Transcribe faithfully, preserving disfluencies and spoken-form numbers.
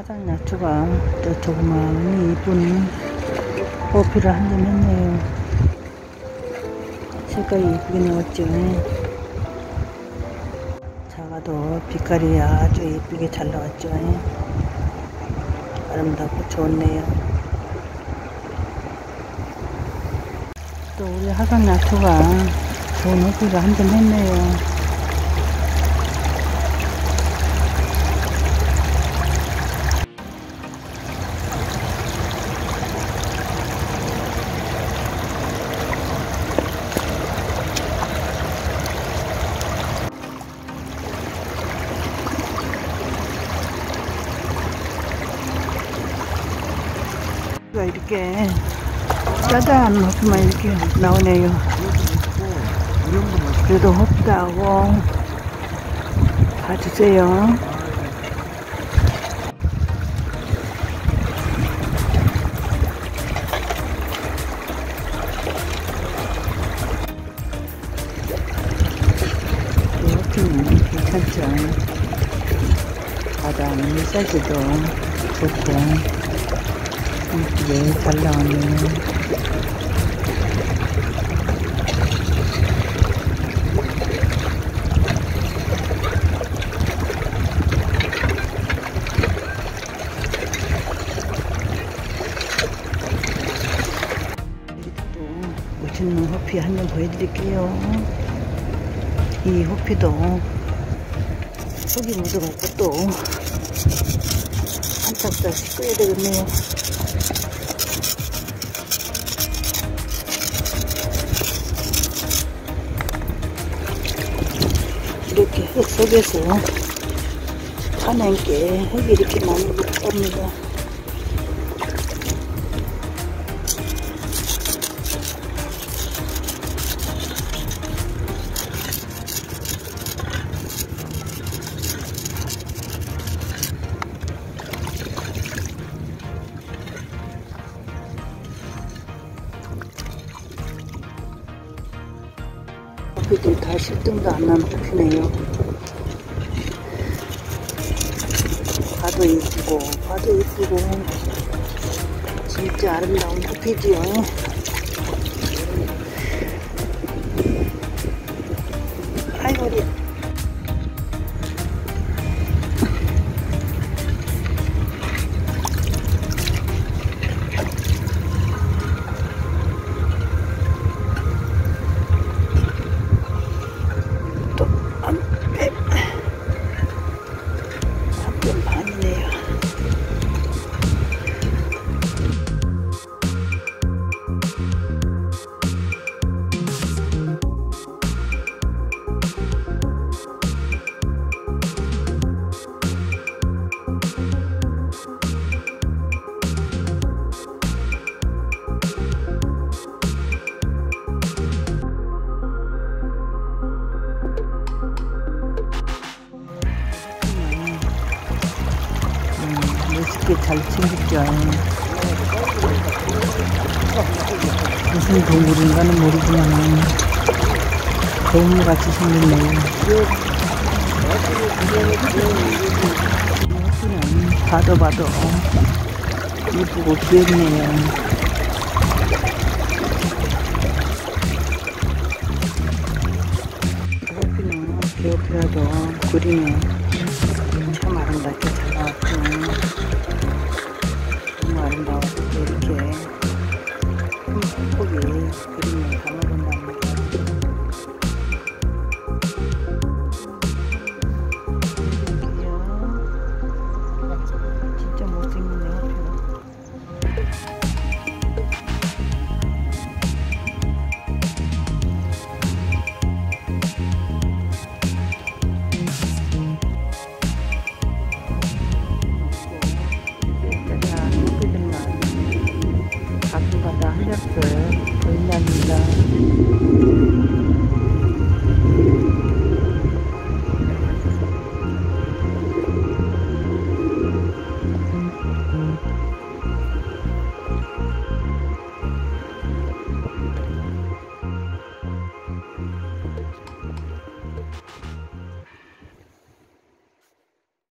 화장약초가 또 조그마한 이쁜 호피를 한 점 했네요. 색깔이 이쁘게 나왔죠. 작아도 빛깔이 아주 이쁘게 잘 나왔죠. 아름답고 좋네요. 또 우리 화장약초가 좋은 호피를 한 점 했네요. 이렇게 짜잔 호피만 이렇게 나오네요. 그래도 호피하고 봐주세요. 이 호피는 괜찮죠. 바다 사이즈도 좋고 이쁘게 잘 나왔네요. 또 멋있는 호피 한 점 보여드릴게요. 이 호피도 속이 묻어갖고 또 한짝씩 씻어야 되겠네요. 이렇게 흙 속에서 파낸 게 흙이 이렇게 많이 묻습니다. 호피들 다 실등도 안 난 호피네요. 봐도 이쁘고 봐도 이쁘고 진짜 아름다운 호피지요. 아이고 우리 멋있게 잘 생겼죠. 무슨 동물인가는 모르지만 동물같이 생겼네요. 호피는 봐도 봐도 이쁘고 귀엽네요. 호피는 개호피라도 그림에 참 아름답게 잘 나왔죠. 너무 아름다워서 이렇게 폭이 그림에